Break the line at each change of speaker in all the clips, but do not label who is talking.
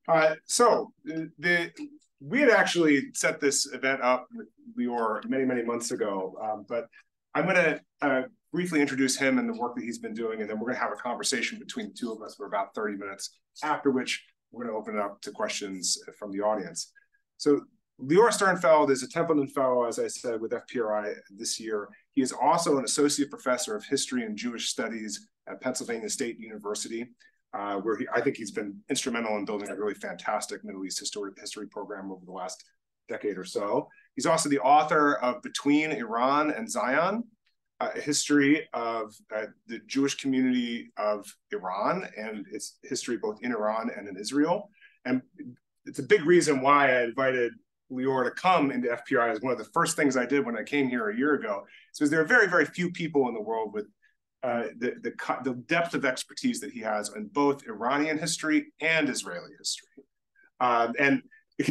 We had actually set this event up with Lior many months ago, but I'm going to briefly introduce him and the work that he's been doing, and then we're going to have a conversation between the two of us for about 30 minutes, after which we're going to open it up to questions from the audience. So Lior Sternfeld is a Templeton Fellow, as I said, with FPRI this year. He is also an Associate Professor of History and Jewish Studies at Pennsylvania State University, where I think he's been instrumental in building a really fantastic Middle East history program over the last decade or so. He's also the author of Between Iran and Zion, a history of the Jewish community of Iran and its history both in Iran and in Israel. And it's a big reason why I invited Lior to come into FPRI. As one of the first things I did when I came here a year ago. So there are very few people in the world with the depth of expertise that he has in both Iranian history and Israeli history. And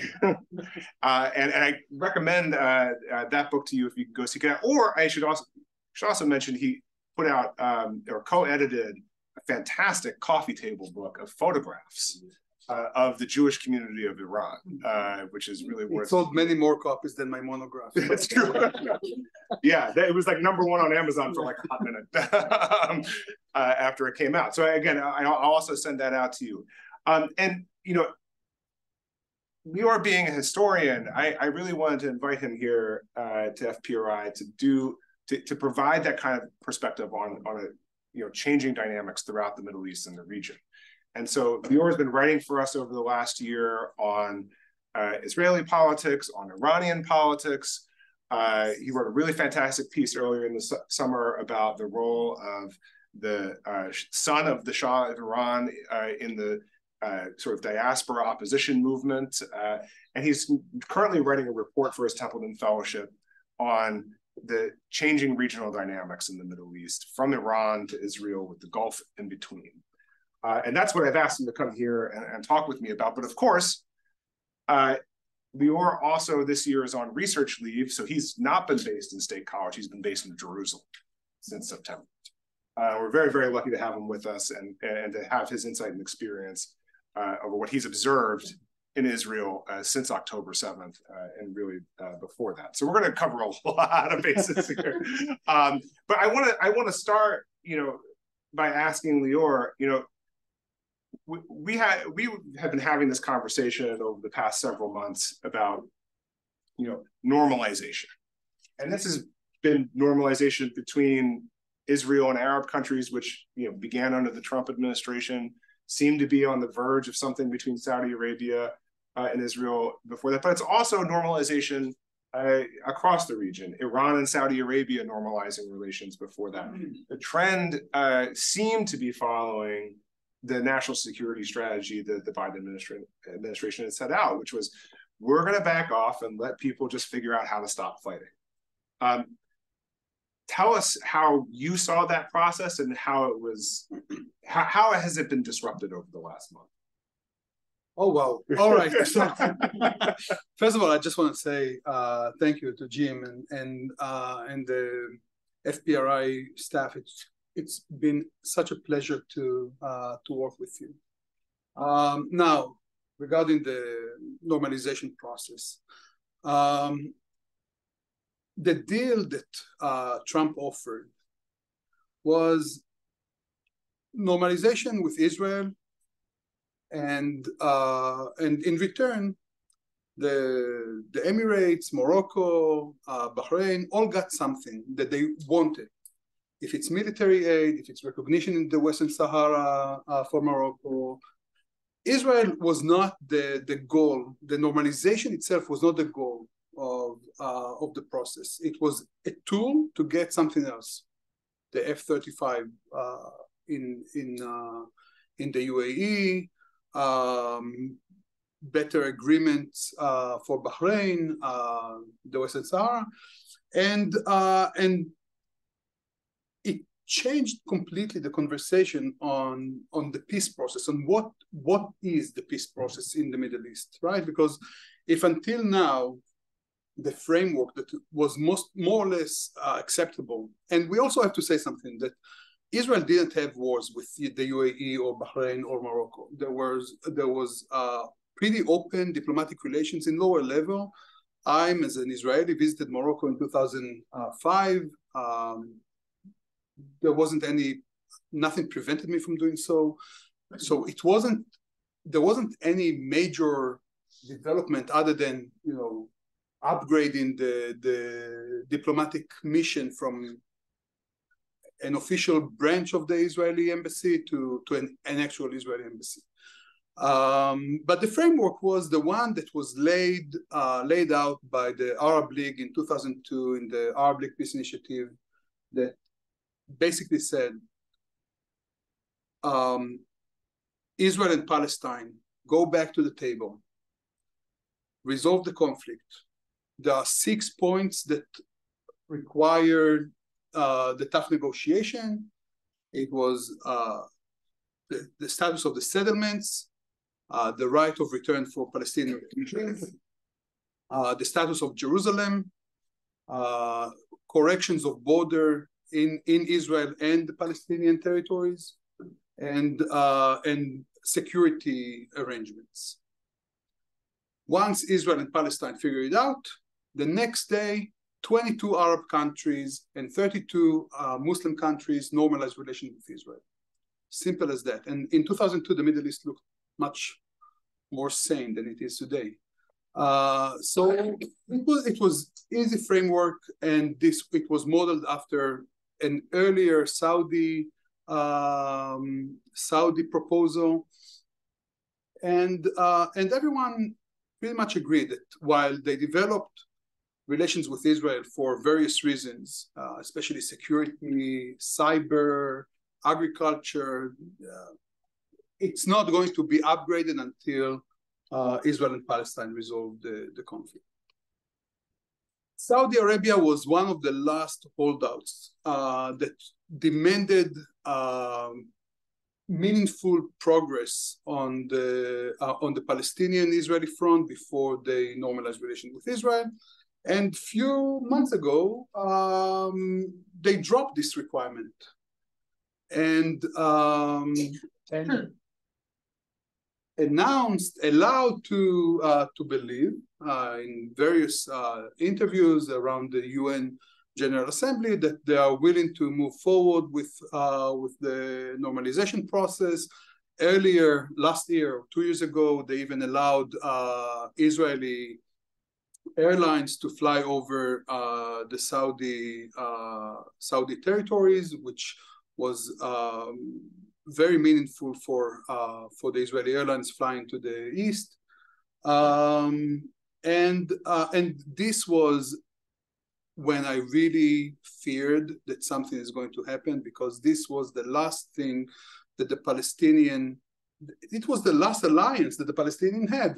I recommend that book to you if you can go seek it out. Or I should also mention he put out or co-edited a fantastic coffee table book of photographs of the Jewish community of Iran, which is really worth.
It sold many more copies than my monograph.
That's true. Yeah, it was like #1 on Amazon for like a hot minute after it came out. So again, I'll also send that out to you. And you know, Lior being a historian, I really wanted to invite him here to FPRI to provide that kind of perspective on a changing dynamics throughout the Middle East and the region. And so Lior has been writing for us over the last year on Israeli politics, on Iranian politics. He wrote a really fantastic piece earlier in the summer about the role of the son of the Shah of Iran in the sort of diaspora opposition movement. And he's currently writing a report for his Templeton Fellowship on the changing regional dynamics in the Middle East, from Iran to Israel with the Gulf in between. And that's what I've asked him to come here and talk with me about. But of course, Lior also this year is on research leave. So he's not been based in State College. He's been based in Jerusalem since September. We're very lucky to have him with us and to have his insight and experience over what he's observed in Israel since October 7th and really before that. So we're going to cover a lot of bases here. But I want to start, by asking Lior, we have been having this conversation over the past several months about, normalization. And this has been normalization between Israel and Arab countries, which, began under the Trump administration, seemed to be on the verge of something between Saudi Arabia and Israel before that. But it's also normalization across the region. Iran and Saudi Arabia normalizing relations before that. The trend seemed to be following the national security strategy that the Biden administration had set out, which was, we're going to back off and let people just figure out how to stop fighting. Tell us how you saw that process and how it was, how has it been disrupted over the last month?
Oh, well, all right. So, first of all, I just want to say thank you to Jim and the FPRI staff. It's been such a pleasure to work with you. Now, regarding the normalization process, the deal that Trump offered was normalization with Israel, and in return, the Emirates, Morocco, Bahrain all got something that they wanted. If it's military aid, if it's recognition in the Western Sahara for Morocco, Israel was not the goal. The normalization itself was not the goal of the process. It was a tool to get something else. The F-35 in the UAE, better agreements for Bahrain, the Western Sahara, and it changed completely the conversation on the peace process, on what is the peace process in the Middle East, right? Because if until now the framework that was more or less acceptable, and we also have to say something, that Israel didn't have wars with the UAE or Bahrain or Morocco. There was pretty open diplomatic relations in lower level. I'm, as an Israeli, visited Morocco in 2005. There wasn't nothing prevented me from doing so. So there wasn't any major development other than, upgrading the diplomatic mission from an official branch of the Israeli embassy to an actual Israeli embassy. But the framework was the one that was laid out by the Arab League in 2002 in the Arab League Peace Initiative, that basically said Israel and Palestine go back to the table, resolve the conflict. There are 6 points that required the tough negotiation. It was the status of the settlements, the right of return for Palestinian refugees, the status of Jerusalem, corrections of border in Israel and the Palestinian territories, and security arrangements. Once Israel and Palestine figure it out, the next day, 22 Arab countries and 32 Muslim countries normalize relations with Israel. Simple as that. And in 2002, the Middle East looked much more sane than it is today. So it was easy framework, and it was modeled after an earlier Saudi proposal, and everyone pretty much agreed that while they developed relations with Israel for various reasons, especially security, cyber, agriculture, it's not going to be upgraded until Israel and Palestine resolve the conflict. Saudi Arabia was one of the last holdouts that demanded meaningful progress on the Palestinian-Israeli front before they normalized relations with Israel. And a few months ago, they dropped this requirement and announced, allowed to believe in various interviews around the UN General Assembly that they are willing to move forward with the normalization process. Earlier, last year, 2 years ago, they even allowed Israeli airlines to fly over the Saudi territories, which was very meaningful for the Israeli airlines flying to the east. And this was when I really feared that something is going to happen, because this was the last thing that it was the last alliance that the Palestinian had.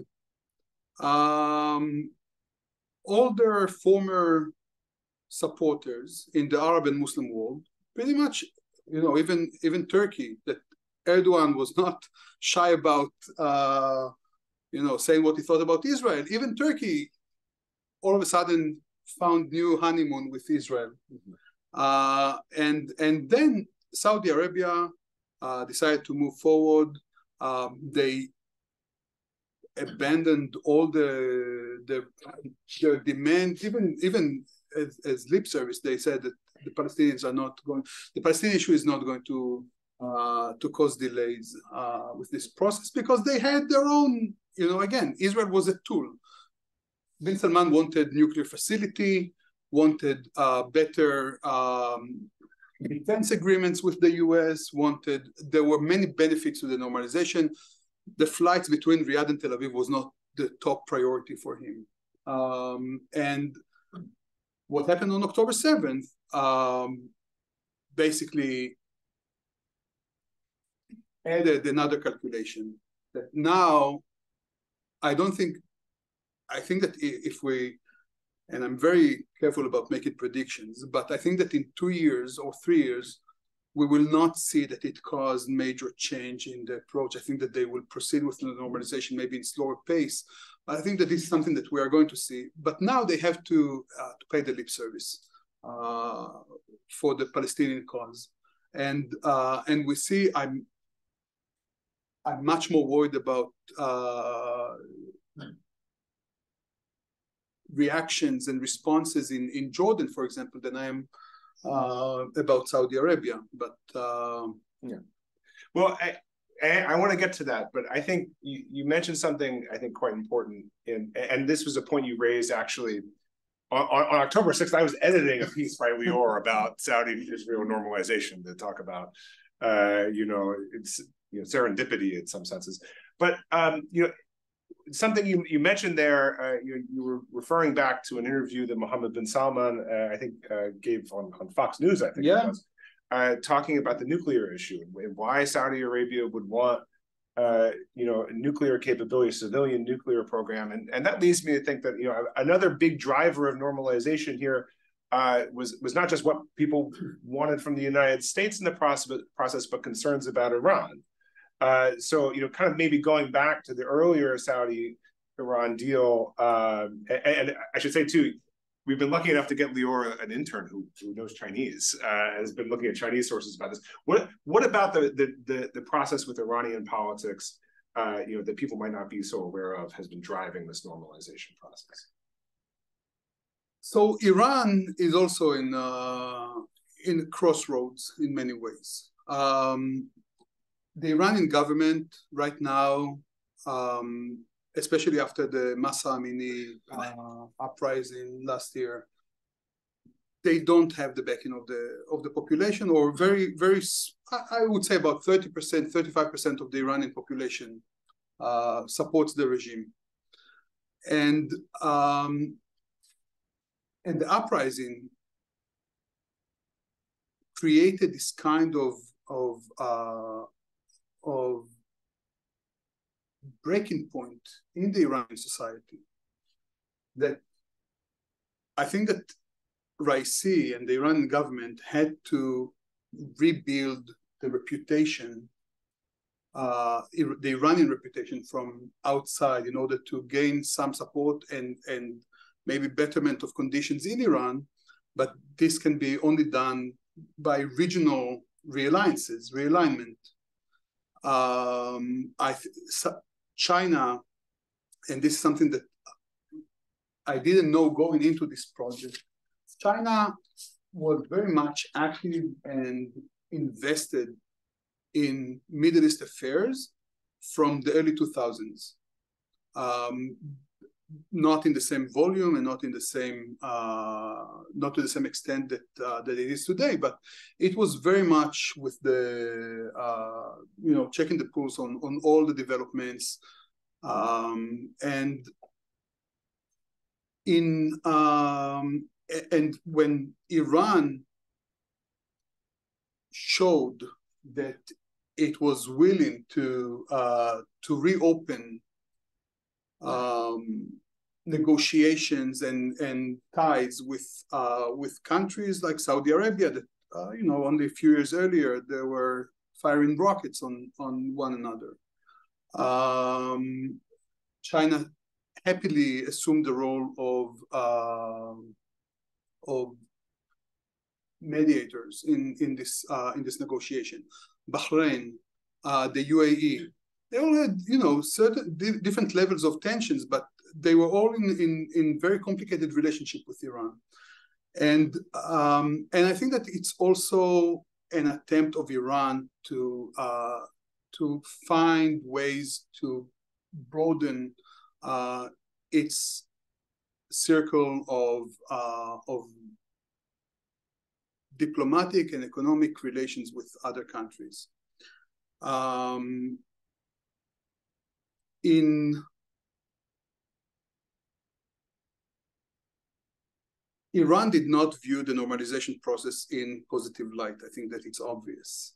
All their former supporters in the Arab and Muslim world, pretty much, even Turkey, that Erdogan was not shy about, saying what he thought about Israel. Even Turkey, all of a sudden, found new honeymoon with Israel. And then Saudi Arabia decided to move forward. They abandoned all their demands, even as lip service. They said that the Palestinian issue is not going to cause delays with this process, because they had their own, again, Israel was a tool. Bin Salman wanted nuclear facility, wanted better defense agreements with the US, there were many benefits to the normalization. The flights between Riyadh and Tel Aviv was not the top priority for him. And what happened on October 7th basically added another calculation that now I think that if we, and I'm very careful about making predictions, but I think that in 2 years or 3 years, we will not see that it caused major change in the approach. I think that they will proceed with the normalization, maybe in slower pace. But I think that this is something that we are going to see. But now they have to pay the lip service for the Palestinian cause. And we see, I'm much more worried about reactions and responses in Jordan, for example, than I am about Saudi Arabia. But
yeah. Well, I want to get to that, but I think you mentioned something I think quite important, and this was a point you raised actually on October 6th. I was editing a piece by Lior about Saudi-Israel normalization to talk about, it's serendipity in some senses, but something you mentioned there, you were referring back to an interview that Mohammed bin Salman, I think, gave on Fox News, I think it was, talking about the nuclear issue and why Saudi Arabia would want, a nuclear capability, a civilian nuclear program. And that leads me to think that, another big driver of normalization here was not just what people wanted from the United States in the process, but concerns about Iran. So, kind of maybe going back to the earlier Saudi-Iran deal, and I should say too, we've been lucky enough to get Lior, an intern who knows Chinese, has been looking at Chinese sources about this. What about the process with Iranian politics, that people might not be so aware of, has been driving this normalization process?
So Iran is also in a crossroads in many ways. The Iranian government right now, especially after the Masa Amini uprising last year, they don't have the backing of the population, or very, very, I would say about 30%, 35% of the Iranian population supports the regime. And the uprising created this kind of breaking point in the Iranian society that I think that Raisi and the Iranian government had to rebuild the reputation, the Iranian reputation from outside, in order to gain some support and maybe betterment of conditions in Iran. But this can be only done by regional realignment. China, and this is something that I didn't know going into this project, China was very much active and invested in Middle East affairs from the early 2000s. Not in the same volume and not to the same extent that it is today, but it was very much with the checking the pulse on all the developments, and when Iran showed that it was willing to reopen negotiations and ties with countries like Saudi Arabia that only a few years earlier they were firing rockets on one another. China happily assumed the role of mediators in this negotiation. Bahrain, the UAE, they all had certain different levels of tensions, but they were all in very complicated relationship with Iran. And I think that it's also an attempt of Iran to find ways to broaden its circle of diplomatic and economic relations with other countries. Iran did not view the normalization process in positive light. I think that it's obvious.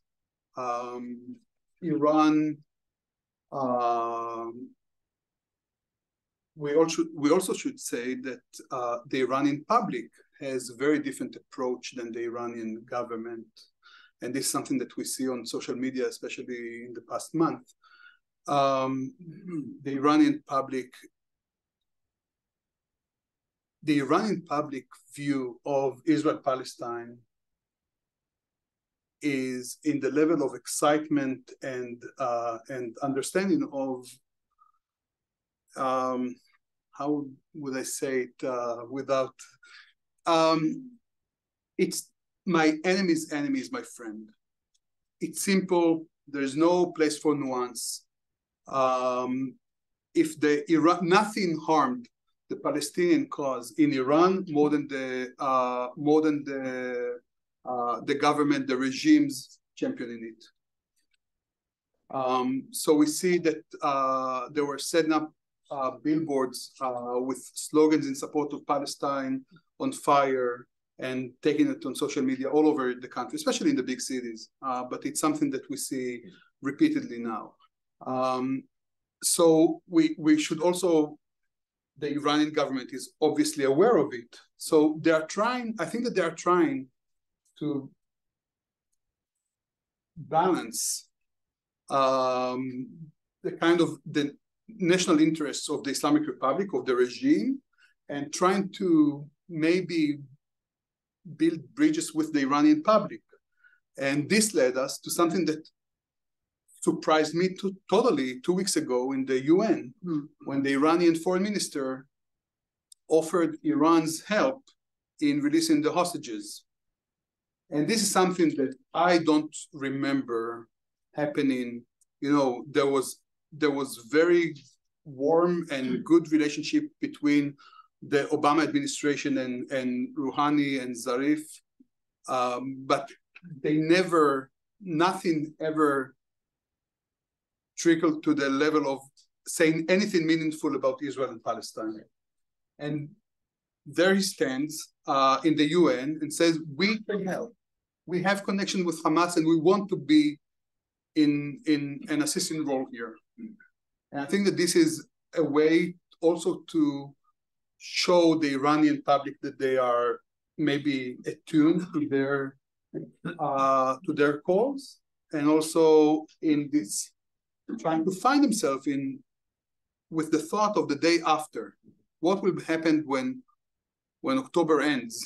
Iran, we also should say that the Iranian public has a very different approach than the Iranian government. And this is something that we see on social media, especially in the past month. The Iranian public view of Israel-Palestine is in the level of excitement and understanding of how would I say it without it's my enemy's enemy is my friend. It's simple. There's no place for nuance. If nothing harmed the Palestinian cause in Iran more than the government, the regimes championing it. So we see that they were setting up billboards with slogans in support of Palestine on fire and taking it on social media all over the country, especially in the big cities. But it's something that we see repeatedly now. So we should also, the Iranian government is obviously aware of it. So they are trying, I think that they are trying to balance the kind of the national interests of the Islamic Republic, of the regime, and trying to maybe build bridges with the Iranian public. And this led us to something that surprised me totally 2 weeks ago in the UN, when the Iranian foreign minister offered Iran's help in releasing the hostages. And this is something that I don't remember happening. You know, there was very warm and good relationship between the Obama administration and Rouhani and Zarif, but nothing ever trickled to the level of saying anything meaningful about Israel and Palestine. And there he stands in the UN and says, we can help. We have connection with Hamas and we want to be in an assisting role here. And I think that this is a way also to show the Iranian public that they are maybe attuned to their cause, and also in this trying to find themselves with the thought of the day after. What will happen when October ends?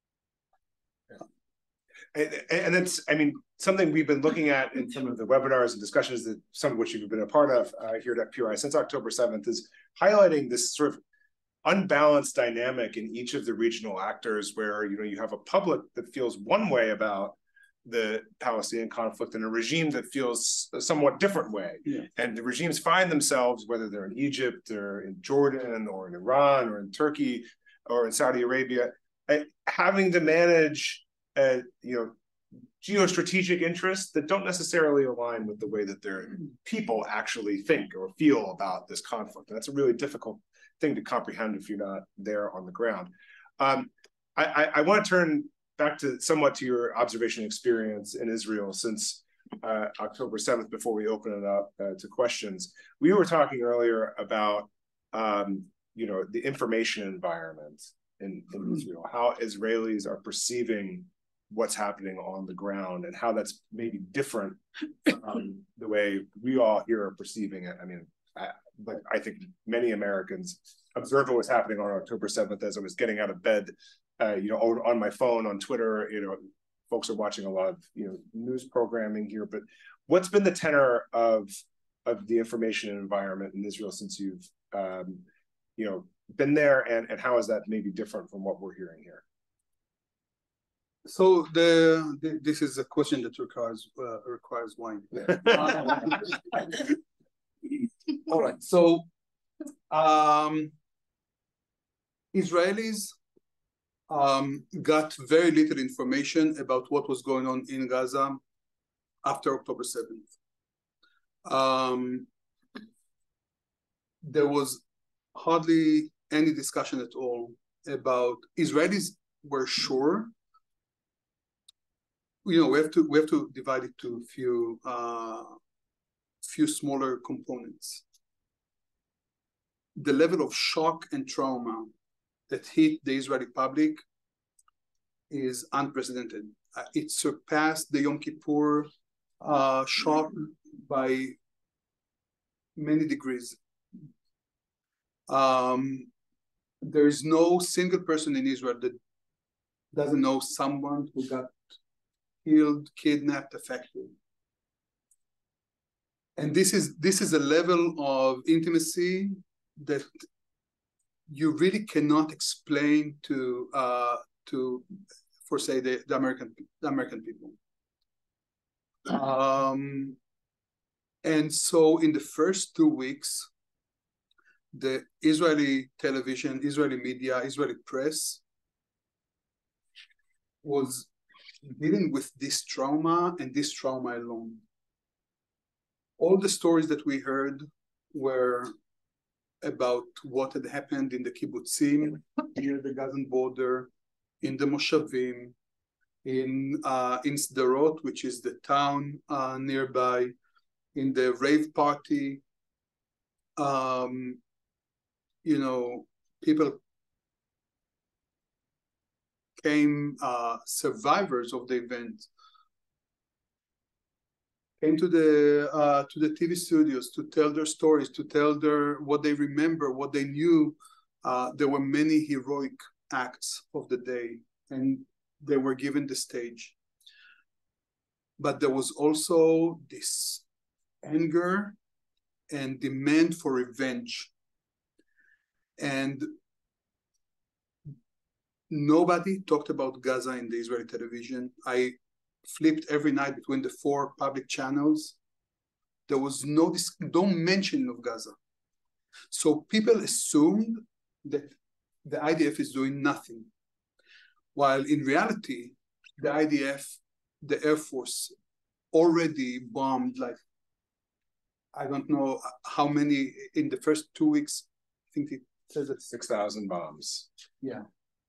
And it's, I mean, something we've been looking at in some of the webinars and discussions that some of which you've been a part of here at PRI since October 7th is highlighting this sort of unbalanced dynamic in each of the regional actors where, you know, you have a public that feels one way about the Palestinian conflict and a regime that feels a somewhat different way.
Yeah.
And the regimes find themselves, whether they're in Egypt or in Jordan or in Iran or in Turkey or in Saudi Arabia, having to manage you know, geostrategic interests that don't necessarily align with the way that their people actually think or feel about this conflict. And that's a really difficult thing to comprehend if you're not there on the ground. I want to turn back to somewhat to your observation experience in Israel since October 7th, before we open it up to questions. We were talking earlier about you know, the information environment in Israel, how Israelis are perceiving what's happening on the ground and how that's maybe different the way we all here are perceiving it. I mean, I think many Americans observed what was happening on October 7th as I was getting out of bed, you know, on my phone, on Twitter. You know, folks are watching a lot of, you know, news programming here. But what's been the tenor of the information environment in Israel since you've, you know, been there, and how is that maybe different from what we're hearing here?
So this is a question that requires wine. All right. So Israelis got very little information about what was going on in Gaza after October 7th. There was hardly any discussion at all about Israelis were sure. You know, we have to divide it to few smaller components. The level of shock and trauma that hit the Israeli public is unprecedented. It surpassed the Yom Kippur shock by many degrees. There is no single person in Israel that doesn't know someone who got killed, kidnapped, affected. And this is a level of intimacy that you really cannot explain for say the American people. And so in the first 2 weeks, the Israeli television, Israeli media, Israeli press was dealing with this trauma and this trauma alone. All the stories that we heard were about what had happened in the kibbutzim, near the Gazan border, in the moshavim, in Sderot, which is the town nearby, in the rave party. You know, people came, survivors of the event, came to the TV studios to tell their stories, to tell what they remember, what they knew. There were many heroic acts of the day, and they were given the stage. But there was also this anger and demand for revenge. And nobody talked about Gaza in the Israeli television. I flipped every night between the 4 public channels. There was no mention of Gaza. So people assumed that the IDF is doing nothing, while in reality, the IDF, the Air Force, already bombed, like, I don't know how many in the first 2 weeks. I think it says it's
6,000 bombs.
Yeah.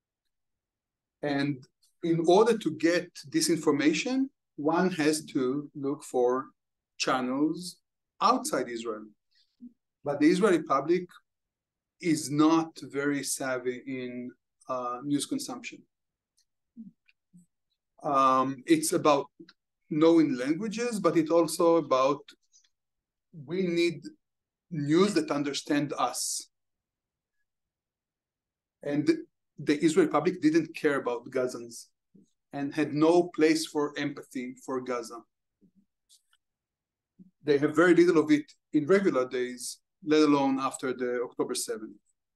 And in order to get this information, one has to look for channels outside Israel. But the Israeli public is not very savvy in news consumption. It's about knowing languages, but it's also about we need news that understand us. And the Israeli public didn't care about Gazans and had no place for empathy for Gaza. They have very little of it in regular days, let alone after the October 7th.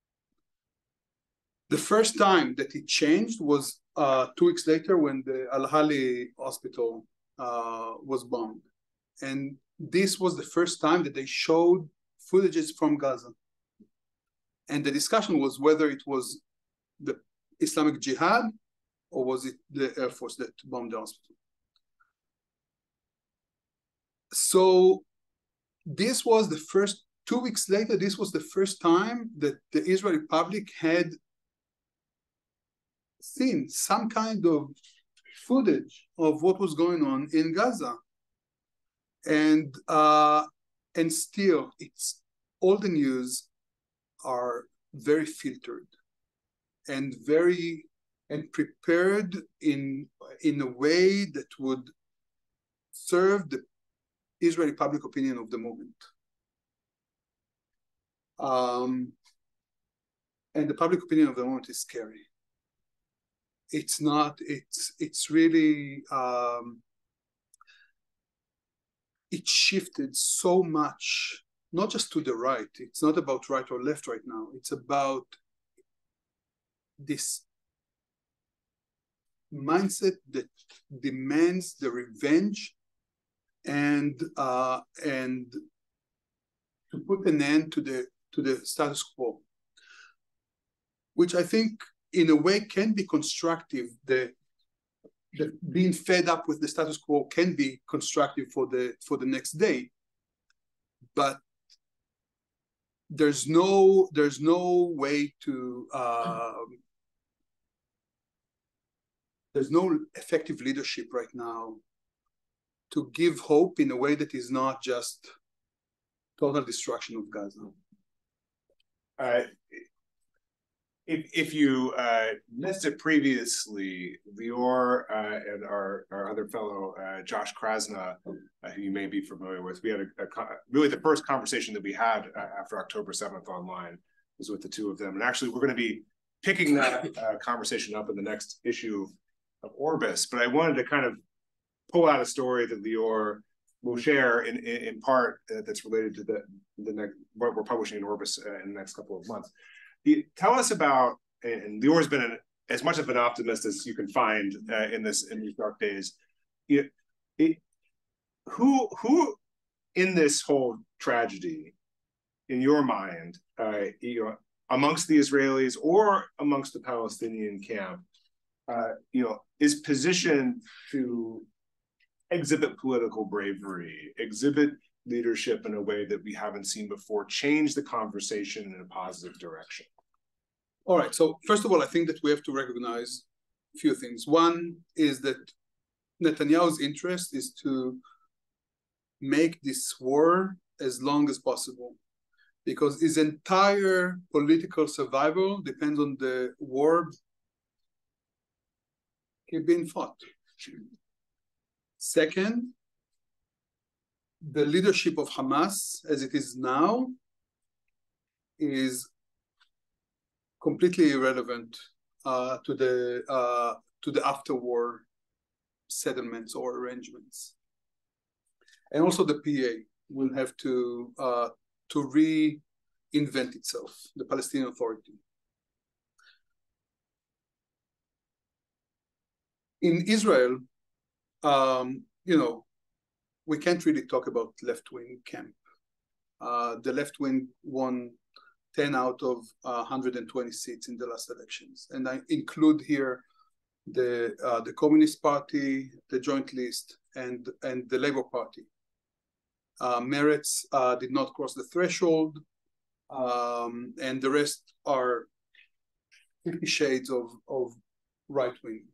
The first time that it changed was 2 weeks later when the Al-Hali hospital was bombed. And this was the first time that they showed footages from Gaza. And the discussion was whether it was the Islamic Jihad or was it the Air Force that bombed the hospital. So this was the first, 2 weeks later, this was the first time that the Israeli public had seen some kind of footage of what was going on in Gaza. And still, it's all the news are very filtered and prepared in a way that would serve the Israeli public opinion of the moment. And the public opinion of the moment is scary. It's not, it's really, it shifted so much, not just to the right. It's not about right or left right now. It's about this mindset that demands the revenge and to put an end to the status quo, which I think in a way can be constructive. The being fed up with the status quo can be constructive for the next day, but there's no way to there's no effective leadership right now to give hope in a way that is not just total destruction of Gaza.
If you missed it previously, Lior and our other fellow, Josh Krasna, who you may be familiar with, we had really the first conversation that we had after October 7th online was with the two of them. And actually, we're going to be picking that conversation up in the next issue of Orbis. But I wanted to kind of pull out a story that Lior will share in part that's related to the next, what we're publishing in Orbis in the next couple of months. Tell us about, and Lior's been as much of an optimist as you can find in these dark days. Who in this whole tragedy, in your mind, amongst the Israelis or amongst the Palestinian camp, is positioned to exhibit political bravery, exhibit leadership in a way that we haven't seen before, change the conversation in a positive direction?
All right. So first of all, I think that we have to recognize a few things. One is that Netanyahu's interest is to make this war as long as possible, because his entire political survival depends on the war being fought. Second, the leadership of Hamas, as it is now, is completely irrelevant to the after-war settlements or arrangements. And also the PA will have to reinvent itself, the Palestinian Authority. In Israel, we can't really talk about left-wing camp. The left wing won 10 out of 120 seats in the last elections, and I include here the Communist Party, the Joint List, and the Labour Party. Meretz did not cross the threshold, and the rest are 50 shades of right wing.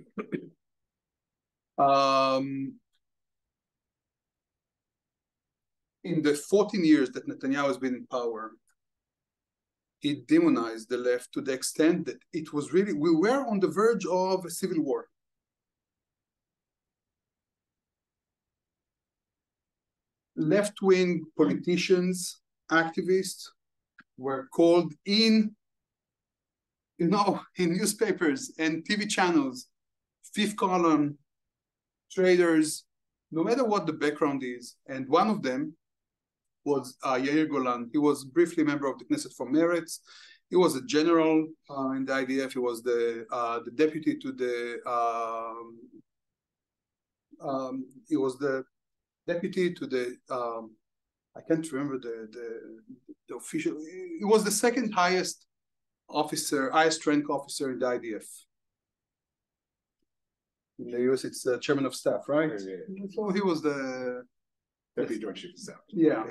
In the 14 years that Netanyahu has been in power, he demonized the left to the extent that it was really, we were on the verge of a civil war. Left-wing politicians, activists were called in newspapers and TV channels, fifth column, traders, no matter what the background is. And one of them was Yair Golan. He was briefly a member of the Knesset from Meretz. He was a general in the IDF. He was the deputy to the I can't remember the official. He was the second highest officer, highest rank officer in the IDF. In the US, it's the chairman of staff, right? Yeah. So he was the
Deputy Joint Chief of Staff.
Yeah.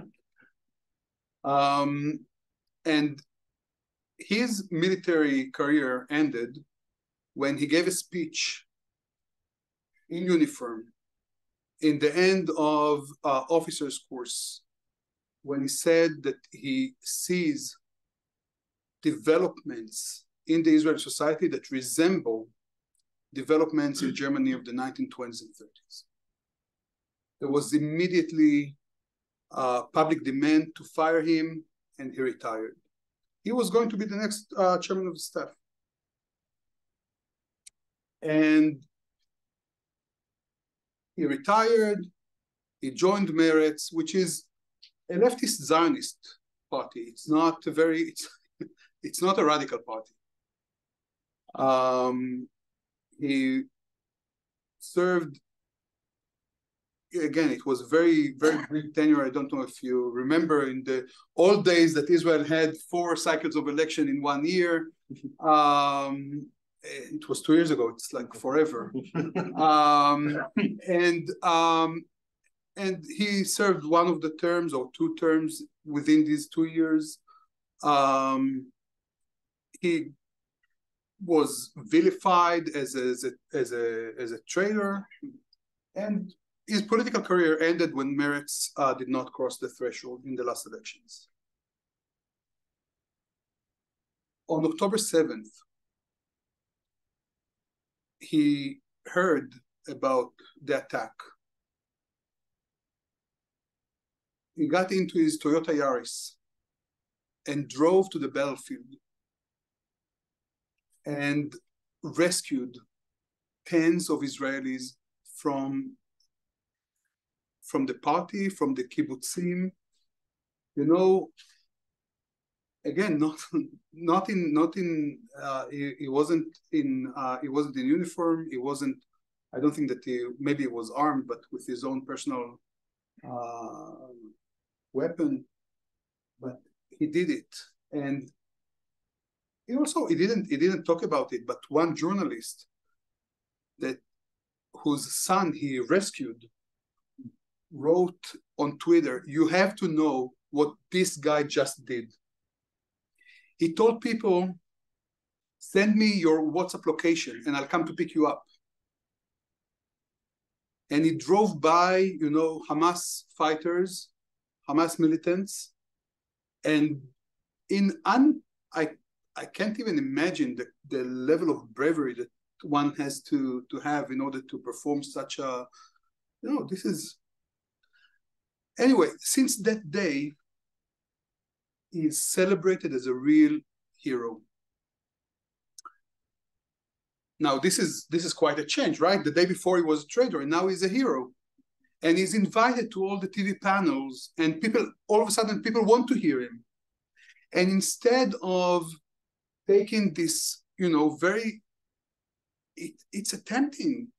And his military career ended when he gave a speech in uniform in the end of officers' course, when he said that he sees developments in the Israeli society that resemble developments in Germany of the 1920s and 30s. There was immediately public demand to fire him, and he retired. He was going to be the next chairman of the staff. And he retired, he joined Meretz, which is a leftist Zionist party. It's not a very, it's not a radical party. He served, again, it was very, very brief tenure. I don't know if you remember in the old days that Israel had 4 cycles of election in 1 year. It was 2 years ago. It's like forever. And he served one of the terms or 2 terms within these 2 years. He was vilified as a traitor, and his political career ended when Meretz did not cross the threshold in the last elections. On October 7th, he heard about the attack. He got into his Toyota Yaris and drove to the battlefield and rescued tens of Israelis from the party, from the kibbutzim. You know, again, he wasn't in uniform. He wasn't. I don't think that maybe he was armed, but with his own personal weapon. But he did it, and he didn't talk about it. But one journalist whose son he rescued wrote on Twitter, "You have to know what this guy just did." He told people, "Send me your WhatsApp location and I'll come to pick you up." And he drove by, you know, Hamas fighters, Hamas militants, and I can't even imagine the level of bravery that one has to have in order to perform such a, you know, this is. Anyway, since that day, he is celebrated as a real hero. Now, this is quite a change, right? The day before he was a traitor, and now he's a hero. And he's invited to all the TV panels, and people, all of a sudden, people want to hear him. And instead of taking this, you know, it's attempting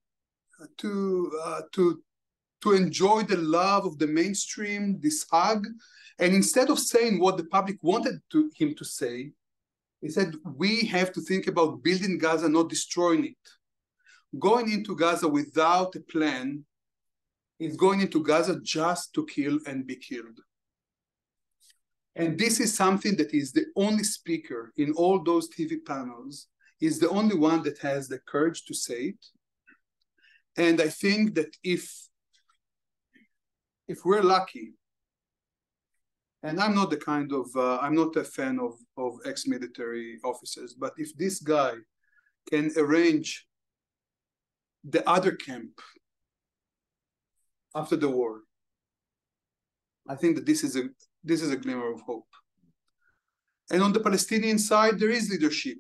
to enjoy the love of the mainstream, this hug. And instead of saying what the public wanted him to say, he said, we have to think about building Gaza, not destroying it. Going into Gaza without a plan is going into Gaza just to kill and be killed. And this is something that is the only speaker in all those TV panels, is the only one that has the courage to say it. And I think that if we're lucky, and I'm not I'm not a fan of ex-military officers, but if this guy can arrange the other camp after the war, I think that this is a glimmer of hope. And on the Palestinian side, there is leadership.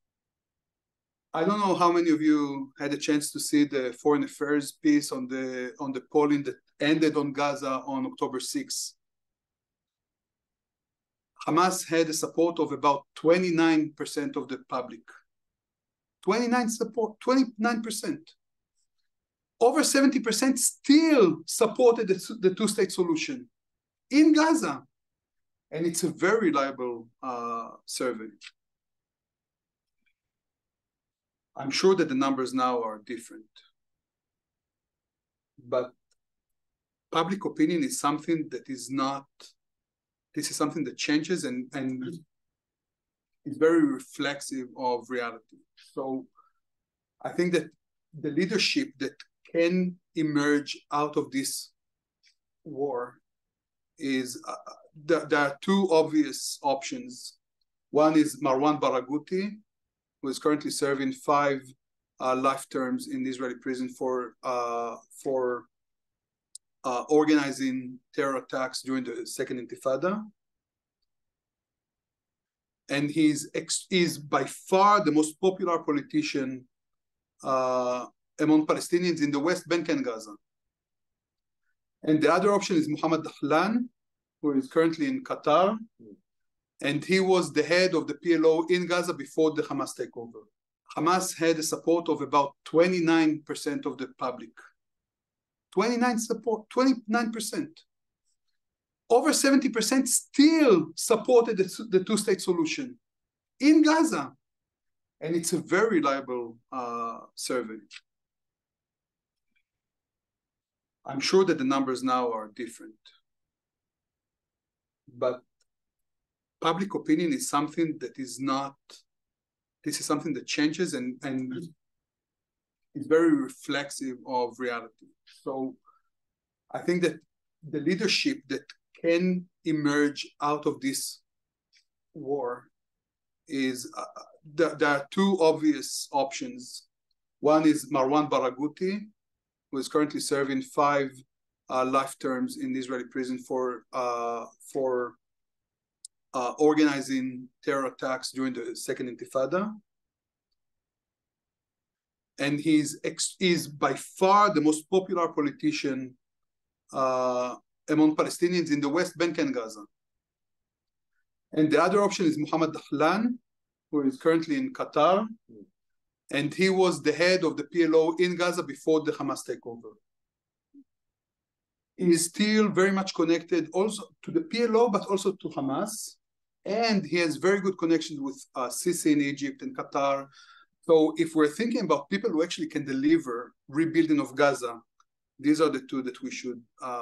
I don't know how many of you had a chance to see the Foreign Affairs piece on the polling that ended on Gaza on October 6th. Hamas had a support of about 29% of the public. 29%. Over 70% still supported the two-state solution in Gaza. And it's a very reliable survey. I'm sure that the numbers now are different. But public opinion is something that is not, this is something that changes and is very reflexive of reality. So I think that the leadership that can emerge out of this war is, there are two obvious options. One is Marwan Barghouti, who is currently serving 5 life terms in the Israeli prison for organizing terror attacks during the Second Intifada. And he's by far the most popular politician among Palestinians in the West Bank and Gaza. And the other option is Mohammed Dahlan, who is currently in Qatar. And he was the head of the PLO in Gaza before the Hamas takeover. Hamas had a support of about 29% of the public. 29%. Over 70% still supported the two-state solution in Gaza. And it's a very reliable survey. I'm sure that the numbers now are different. But public opinion is something that is not, this is something that changes and is very reflexive of reality. So I think that the leadership that can emerge out of this war is, there are two obvious options. One is Marwan Barghouti, who is currently serving 5 life terms in the Israeli prison for organizing terror attacks during the Second Intifada. and is by far the most popular politician among Palestinians in the West Bank and Gaza. And the other option is Mohammed Dahlan, who is currently in Qatar, and he was the head of the PLO in Gaza before the Hamas takeover. He is still very much connected also to the PLO, but also to Hamas, and he has very good connections with Sisi in Egypt and Qatar. So if we're thinking about people who actually can deliver rebuilding of Gaza, these are the two that we should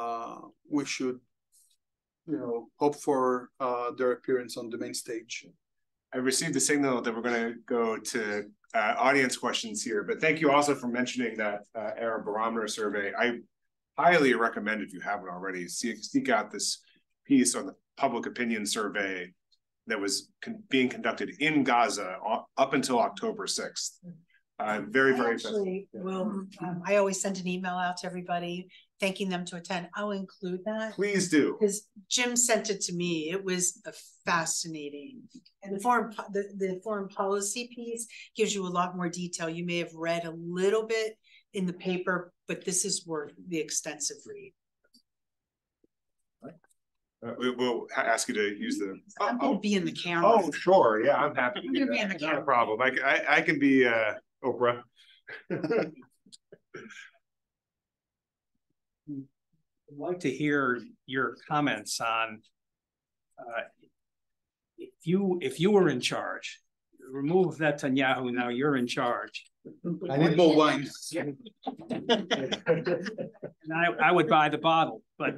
hope for their appearance on the main stage.
I received a signal that we're going to go to audience questions here, but thank you also for mentioning that Arab Barometer survey. I highly recommend, if you haven't already, seek out this piece on the public opinion survey that was being conducted in Gaza up until October 6th. Very
actually will. I always send an email out to everybody thanking them to attend. I'll include that.
Please do.
Because Jim sent it to me. It was a fascinating. And the foreign policy piece gives you a lot more detail. You may have read a little bit in the paper, but this is worth the extensive read.
We'll ask you to use the.
I'm going to be in the camera.
Oh, sure. Yeah, I'm happy.
I'm going to be in the camera.
Not a problem. I can be Oprah.
I'd like to hear your comments on if you were in charge, remove Netanyahu, now you're in charge.
I need more wine.
And I would buy the bottle, but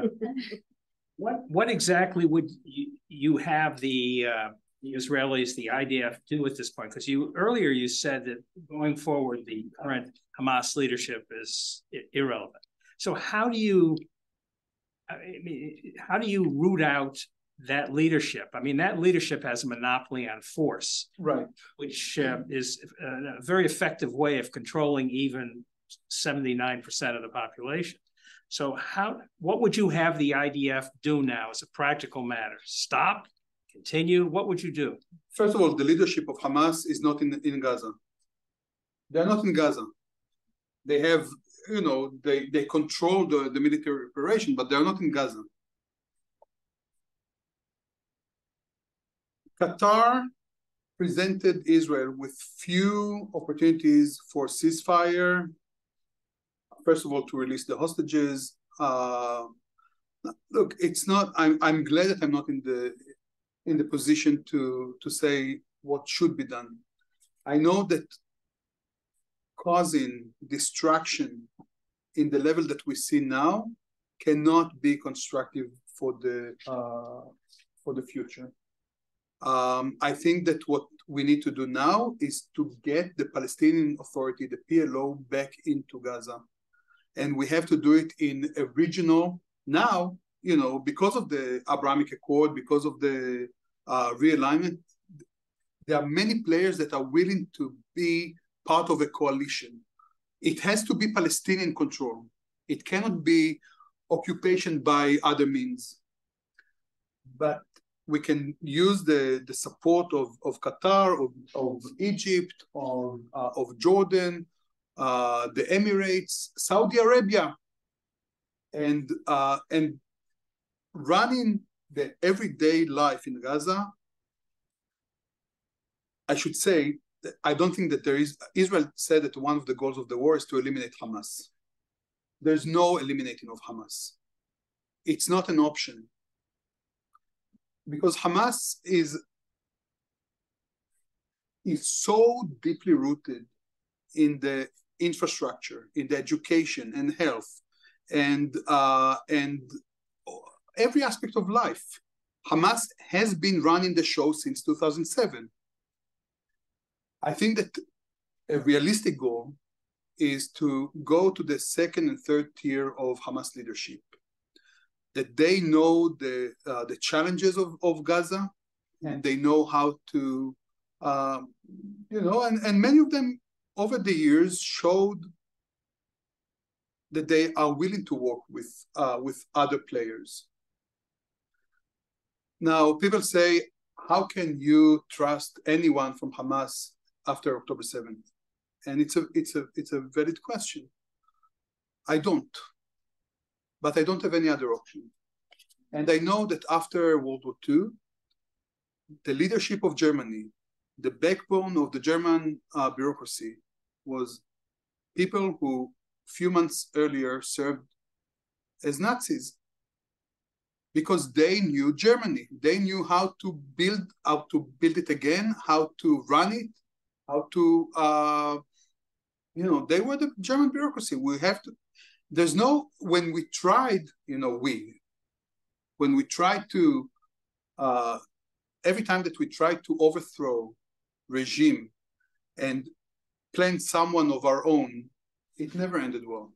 what exactly would you have the Israelis, the IDF, do at this point? Because earlier you said that going forward, the current Hamas leadership is irrelevant. So how do you root out that leadership? I mean, that leadership has a monopoly on force,
right?
Which is a very effective way of controlling even 79% of the population. So what would you have the IDF do now as a practical matter? Stop? Continue? What would you do?
First of all, the leadership of Hamas is not in Gaza. They're not in Gaza. They have, they control the military operation, but they're not in Gaza. Qatar presented Israel with few opportunities for ceasefire. First of all, to release the hostages. Look, it's not. I'm glad that I'm not in the position to say what should be done. I know that causing distraction in the level that we see now cannot be constructive for the future. I think that what we need to do now is to get the Palestinian Authority, the PLO, back into Gaza. And we have to do it in a regional, now, because of the Abrahamic Accord, because of the realignment, there are many players that are willing to be part of a coalition. It has to be Palestinian control. It cannot be occupation by other means. But we can use the support of Qatar, of Egypt, of Jordan, the Emirates, Saudi Arabia, and running the everyday life in Gaza. I should say that I don't think that there is. Israel said that one of the goals of the war is to eliminate Hamas. There's no eliminating of Hamas. It's not an option. Because Hamas is so deeply rooted in the infrastructure, in the education and health, and every aspect of life. Hamas has been running the show since 2007. I think that a realistic goal is to go to the second and third tier of Hamas leadership, that they know the challenges of Gaza, and they know how to, and many of them over the years showed that they are willing to work with other players. Now, people say, how can you trust anyone from Hamas after October 7th? And it's a valid question. I don't, but I don't have any other option. And I know that after World War II, the leadership of Germany, the backbone of the German bureaucracy, was people who few months earlier served as Nazis, because they knew Germany. They knew how to build it again, how to run it, how to, they were the German bureaucracy. We have to, when we tried, when we tried to, every time that we tried to overthrow regime and plant someone of our own, it never ended well.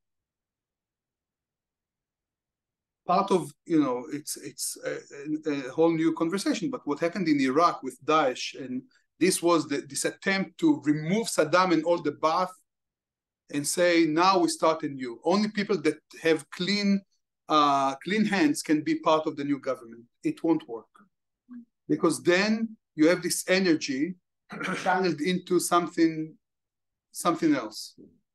Part of, it's a whole new conversation, but what happened in Iraq with Daesh, and this was this attempt to remove Saddam and all the Ba'ath and say, now we start anew. Only people that have clean hands can be part of the new government. It won't work. Because then you have this energy channeled into something else.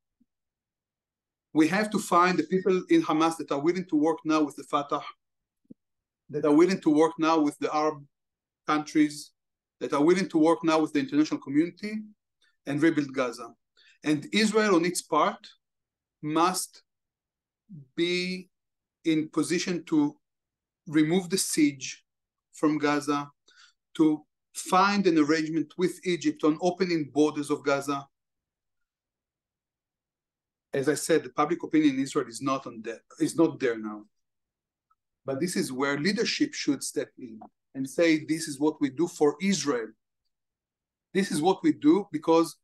We have to find the people in Hamas that are willing to work now with the Fatah, that are willing to work now with the Arab countries, that are willing to work now with the international community and rebuild Gaza. And Israel, on its part, must be in position to remove the siege from Gaza, to find an arrangement with Egypt on opening borders of Gaza. As I said, the public opinion in Israel is not there now. But this is where leadership should step in and say, this is what we do for Israel. This is what we do because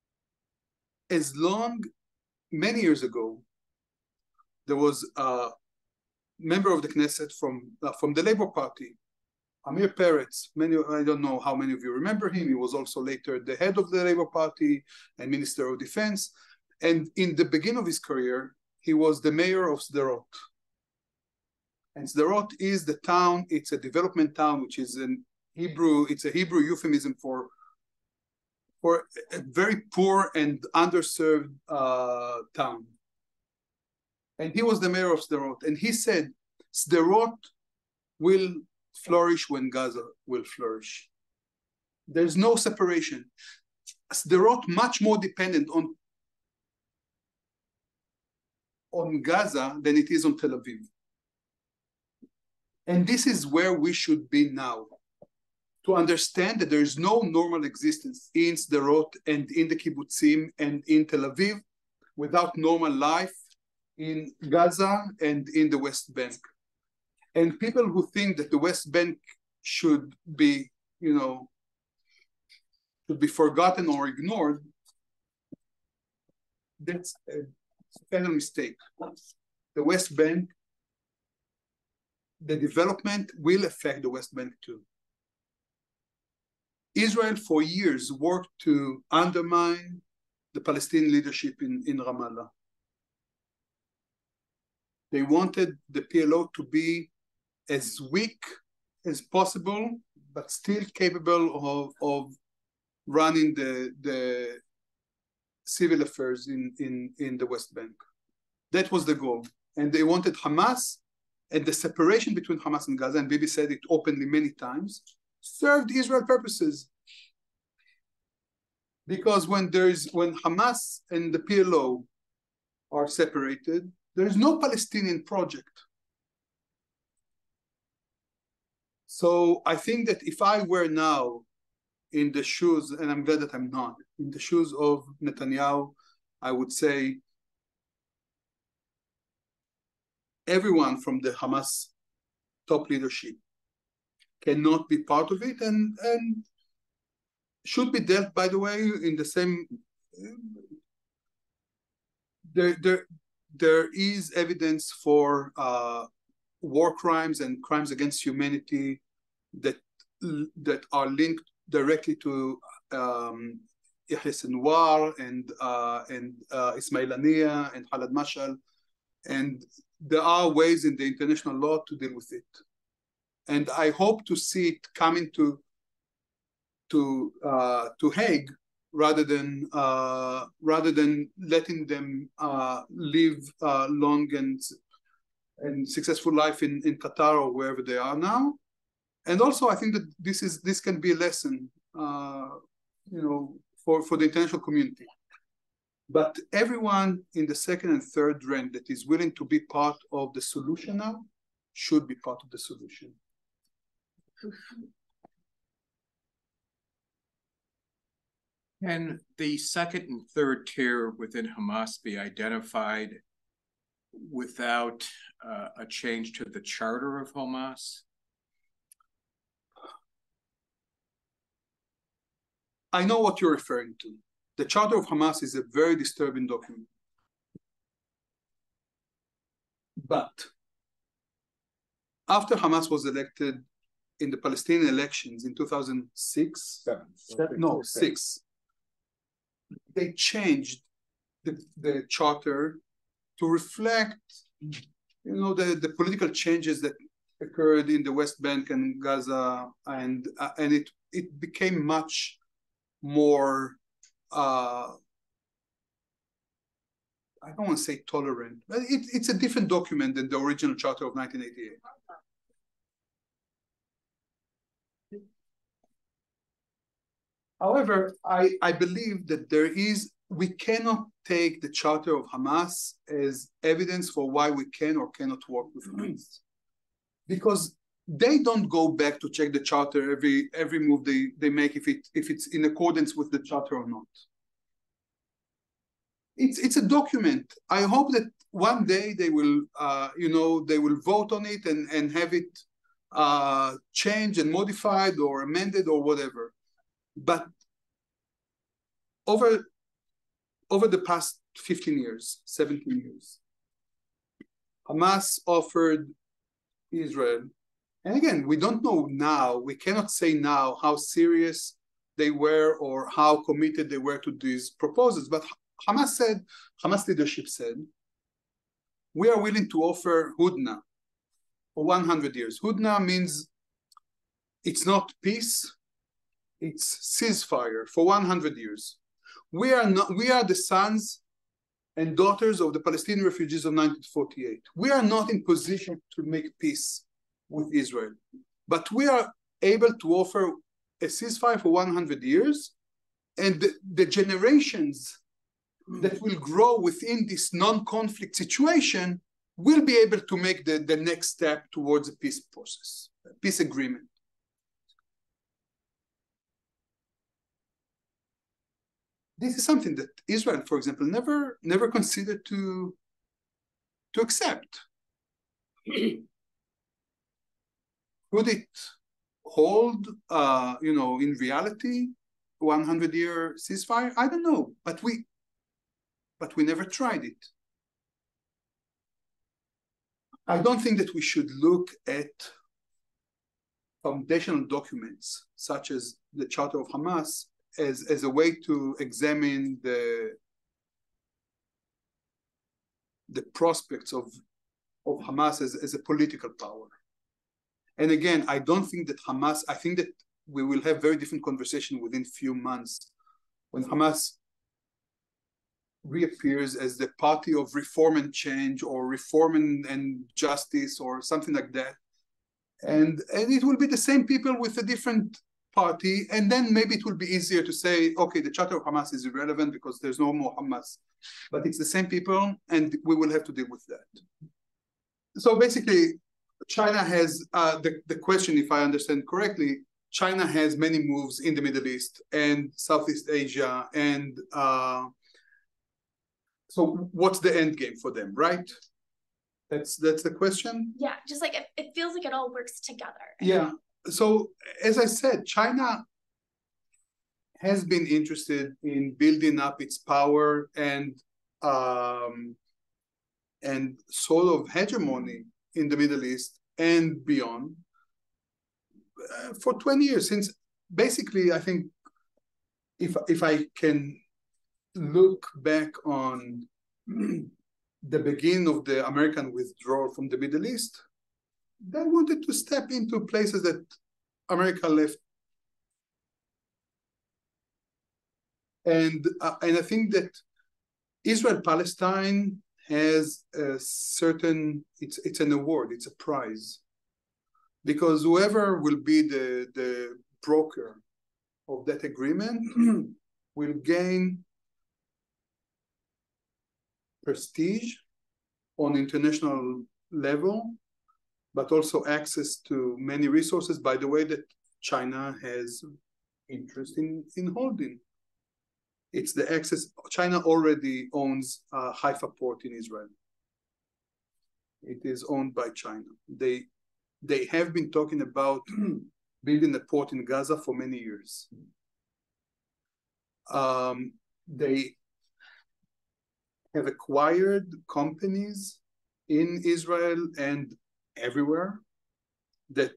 many years ago, there was a member of the Knesset from the Labour Party, Amir Peretz. I don't know how many of you remember him. He was also later the head of the Labour Party and Minister of Defense. And in the beginning of his career, he was the mayor of Sderot. And Sderot is the town, it's a development town, which is it's a Hebrew euphemism for a very poor and underserved town. And he was the mayor of Sderot. And he said, Sderot will flourish when Gaza will flourish. There's no separation. Sderot much more dependent on Gaza than it is on Tel Aviv. And this is where we should be now, to understand that there is no normal existence in Sderot and in the kibbutzim and in Tel Aviv without normal life in Gaza and in the West Bank. And people who think that the West Bank should be, should be forgotten or ignored, that's a fatal mistake. The West Bank, the development will affect the West Bank too. Israel for years worked to undermine the Palestinian leadership in Ramallah. They wanted the PLO to be as weak as possible, but still capable of running the civil affairs in the West Bank. That was the goal. And they wanted Hamas, and the separation between Hamas and Gaza, and Bibi said it openly many times, served Israel purposes. Because when Hamas and the PLO are separated, there is no Palestinian project. So I think that if I were now in the shoes, and I'm glad that I'm not, in the shoes of Netanyahu, I would say everyone from the Hamas top leadership cannot be part of it and should be dealt, by the way, in the same. There is evidence for war crimes and crimes against humanity that are linked directly to Yahya Sinwar and Ismail Haniyeh and Khaled Mashal, and there are ways in the international law to deal with it. And I hope to see it coming to Hague rather than letting them live long and successful life in Qatar or wherever they are now. And also, I think that this can be a lesson, for the international community. But everyone in the second and third rank that is willing to be part of the solution now should be part of the solution.
Can the second and third tier within Hamas be identified without a change to the charter of Hamas?
I know what you're referring to. The Charter of Hamas is a very disturbing document. But after Hamas was elected in the Palestinian elections in 2006, six, they changed the charter to reflect, the political changes that occurred in the West Bank and Gaza, and it became much more, I don't want to say tolerant, but it's a different document than the original charter of 1988. However, I believe that we cannot take the charter of Hamas as evidence for why we can or cannot work with Hamas. Because they don't go back to check the charter every move they make if it's in accordance with the charter or not. It's a document. I hope that one day they will vote on it and have it changed and modified or amended or whatever. But over the past 15 years, 17 years, Hamas offered Israel, and again, we don't know now, we cannot say now how serious they were or how committed they were to these proposals, but Hamas leadership said, we are willing to offer Hudna for 100 years. Hudna means it's not peace, it's ceasefire for 100 years. We are the sons and daughters of the Palestinian refugees of 1948. We are not in position to make peace with Israel, but we are able to offer a ceasefire for 100 years, and the generations that will grow within this non-conflict situation will be able to make the next step towards a peace process, a peace agreement. This is something that Israel, for example, never considered to accept. Could it hold, in reality, 100-year ceasefire? I don't know, but we never tried it. I don't think that we should look at foundational documents such as the Charter of Hamas as a way to examine the prospects of Hamas as a political power. And again, I don't think that Hamas, I think that we will have very different conversation within few months when Hamas reappears as the party of reform and change, or reform and justice, or something like that. And it will be the same people with a different party, and then maybe it will be easier to say, okay, the Charter of Hamas is irrelevant because there's no more Hamas. But it's the same people, and we will have to deal with that. So basically, China has, the question, if I understand correctly, China has many moves in the Middle East and Southeast Asia, and so what's the end game for them, right? That's the question?
Yeah, just like it feels like it all works together.
Yeah, so as I said, China has been interested in building up its power and sort of hegemony in the Middle East and beyond for 20 years. Since basically, I think if I can look back on the beginning of the American withdrawal from the Middle East, they wanted to step into places that America left And I think that Israel-Palestine has a certain, it's an award, it's a prize. Because whoever will be the broker of that agreement will gain prestige on international level, but also access to many resources, by the way, that China has interest in holding. It's the access. China already owns Haifa port in Israel. It is owned by China. They have been talking about building a port in Gaza for many years. They have acquired companies in Israel and everywhere that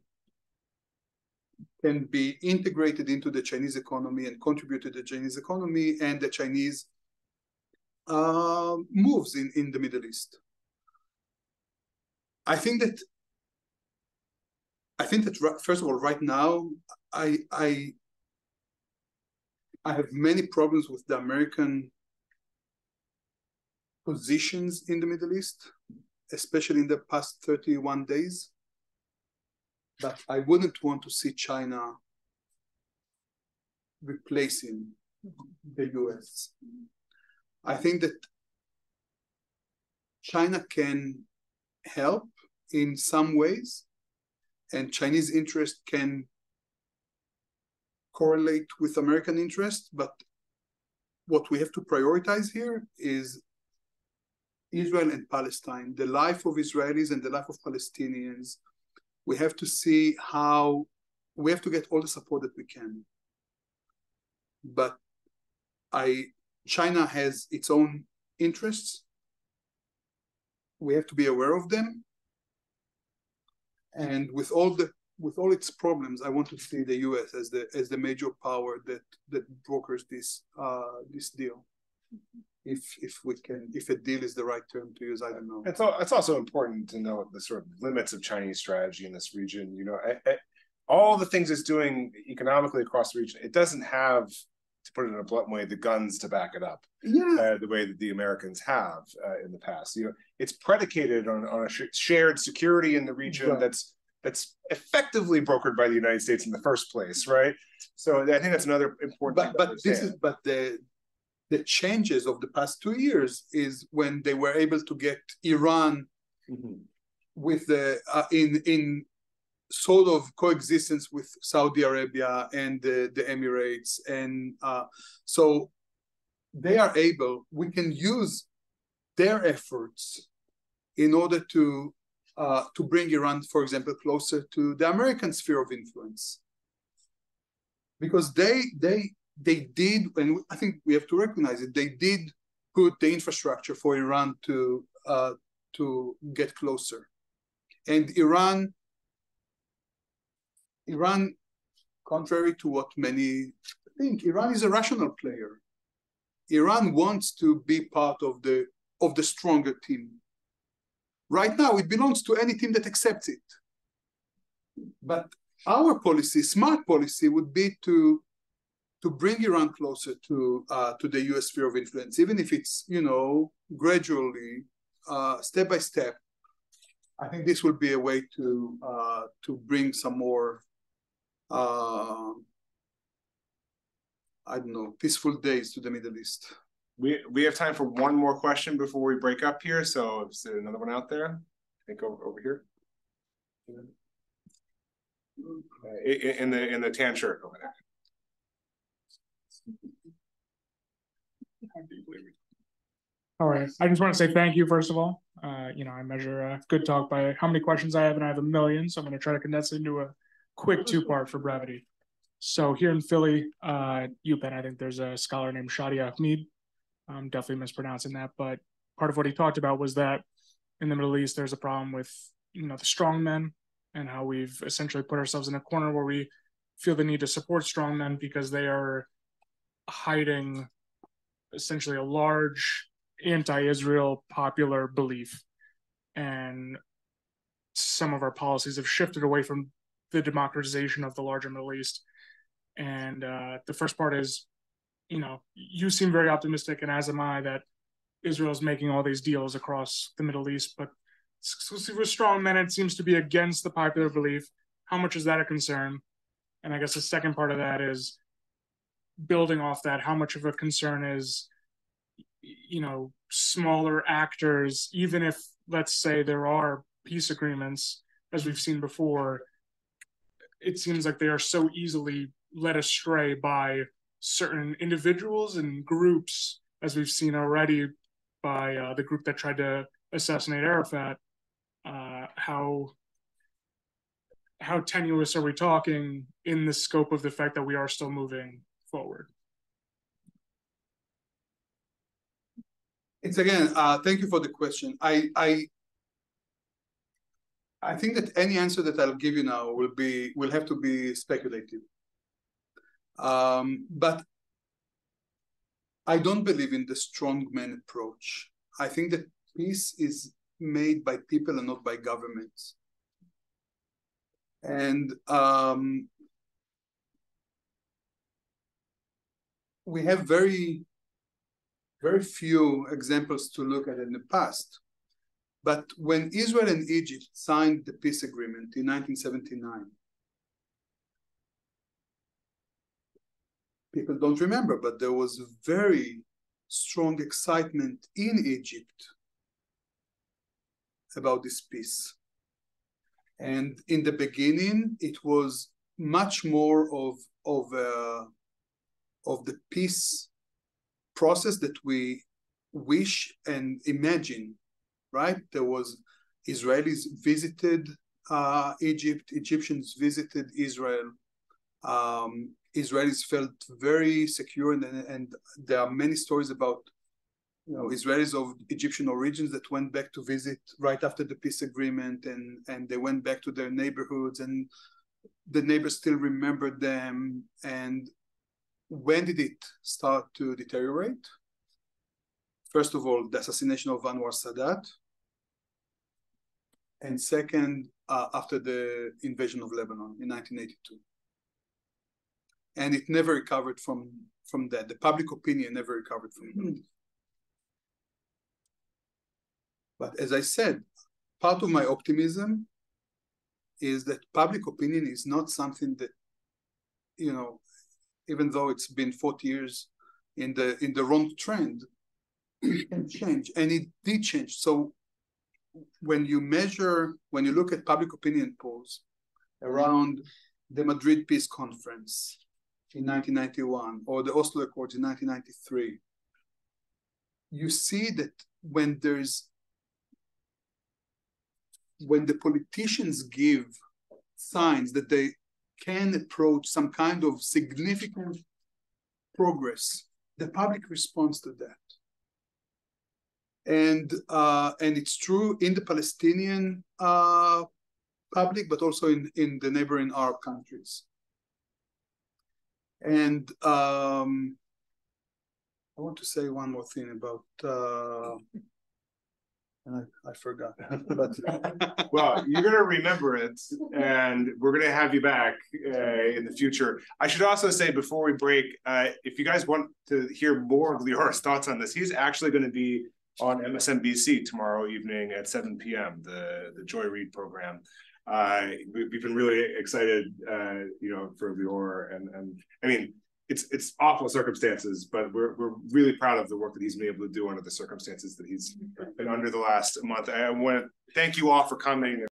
can be integrated into the Chinese economy and contribute to the Chinese economy and the Chinese moves in the Middle East. I think that first of all, right now, I have many problems with the American positions in the Middle East, especially in the past 31 days. But I wouldn't want to see China replacing the US. I think that China can help in some ways, and Chinese interest can correlate with American interest, but what we have to prioritize here is Israel and Palestine, the life of Israelis and the life of Palestinians. We have to see how, we have to get all the support that we can. But China has its own interests. We have to be aware of them. And with all its problems, I want to see the U.S. as the major power that brokers this deal. If a deal is the right term to use, I don't know.
It's also important to know the sort of limits of Chinese strategy in this region. You know, all the things it's doing economically across the region, it doesn't have, to put it in a blunt way, the guns to back it up.
Yeah.
The way that the Americans have in the past. You know, it's predicated on a shared security in the region, right, that's effectively brokered by the United States in the first place, right? So I think that's another important thing.
But the changes of the past 2 years is when they were able to get Iran with the in sort of coexistence with Saudi Arabia and the Emirates, and so they are able. We can use their efforts in order to bring Iran, for example, closer to the American sphere of influence, because they did, and I think we have to recognize it, they did put the infrastructure for Iran to get closer. And Iran, contrary to what many think, Iran is a rational player. Iran wants to be part of the stronger team. Right now, it belongs to any team that accepts it. But our policy, smart policy, would be to bring Iran closer to the U.S. sphere of influence, even if it's, you know, gradually, step by step. I think this will be a way to bring some more, I don't know, peaceful days to the Middle East.
We have time for one more question before we break up here. So is there another one out there? I think over here. In the tan shirt over there.
All right. I just want to say thank you, first of all. You know, I measure a good talk by how many questions I have, and I have 1 million. So I'm going to try to condense it into a quick 2-part for brevity. So here in Philly, UPenn, I think there's a scholar named Shadi Ahmed. I'm definitely mispronouncing that, but part of what he talked about was that in the Middle East, there's a problem with, you know, the strong men, and how we've essentially put ourselves in a corner where we feel the need to support strong men because they are hiding essentially a large anti-Israel popular belief. And some of our policies have shifted away from the democratization of the larger Middle East. And the first part is, you know, you seem very optimistic, and as am I, that Israel's making all these deals across the Middle East, but with strong men, it seems to be against the popular belief. How much is that a concern? And I guess the second part of that is building off that, how much of a concern is, you know, smaller actors, even if, let's say, there are peace agreements, as we've seen before, it seems like they are so easily led astray by certain individuals and groups, as we've seen already by the group that tried to assassinate Arafat. How tenuous are we talking in the scope of the fact that we are still moving forward?
It's again, thank you for the question. I think that any answer that I'll give you now will have to be speculative. But I don't believe in the strongman approach. I think that peace is made by people and not by governments. And we have very few examples to look at in the past. But when Israel and Egypt signed the peace agreement in 1979, people don't remember, but there was very strong excitement in Egypt about this peace. And in the beginning, it was much more of the peace process that we wish and imagine, right? There was Israelis visited Egypt, Egyptians visited Israel. Israelis felt very secure, and there are many stories about, you know, Israelis of Egyptian origins that went back to visit right after the peace agreement, and they went back to their neighborhoods, and the neighbors still remembered them. And when did it start to deteriorate? First of all, the assassination of Anwar Sadat, and second, after the invasion of Lebanon in 1982. And it never recovered from that. The public opinion never recovered from that. But as I said, part of my optimism is that public opinion is not something that, you know, even though it's been 40 years in the wrong trend, it can change, and it did change. So when you look at public opinion polls around the Madrid Peace Conference in 1991 or the Oslo Accords in 1993, you see that when the politicians give signs that they can approach some kind of significant progress, the public responds to that. And it's true in the Palestinian public, but also in the neighboring Arab countries. And I want to say one more thing about, and I forgot. But
well, you're going to remember it, and we're going to have you back in the future. I should also say before we break, if you guys want to hear more of Lior's thoughts on this, he's actually going to be on MSNBC tomorrow evening at 7 p.m., the Joy Reid program. We've been really excited, you know, for Lior, and I mean, it's awful circumstances, but we're really proud of the work that he's been able to do under the circumstances that he's been under the last month. I want to thank you all for coming.